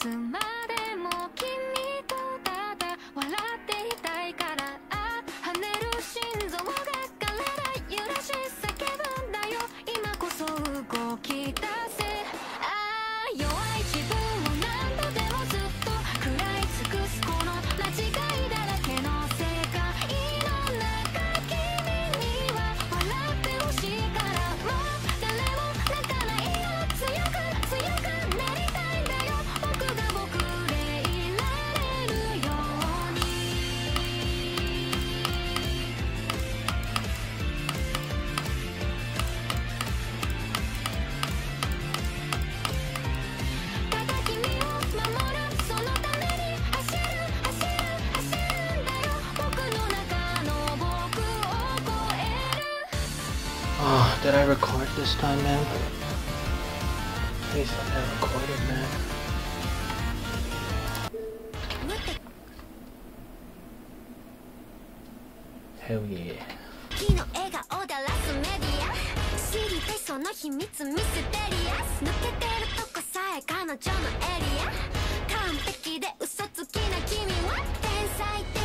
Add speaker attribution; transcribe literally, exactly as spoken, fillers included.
Speaker 1: つまでも君とただ笑っていたいから、あ跳ねる心臓が体揺らし叫ぶんだよ、今こそ動き出せ。あ弱い自分を何度でもずっと食らい尽くすこの間違いだらけの世界の中、君には笑ってほしいから、もう誰も泣かないよ、強く強くなりたいんだよ、僕が僕でいられるように。ただ君を守るそのために走る走る走るんだよ、僕の中の僕を超える。
Speaker 2: Oh, did I record this time, man? Please let I recorded, man. Hell yeah.
Speaker 1: 君の笑顔だらすメディア、知りたいその秘密ミステリアス、抜けてるとこさえ彼女のエリア、完璧で嘘つきな君は天才的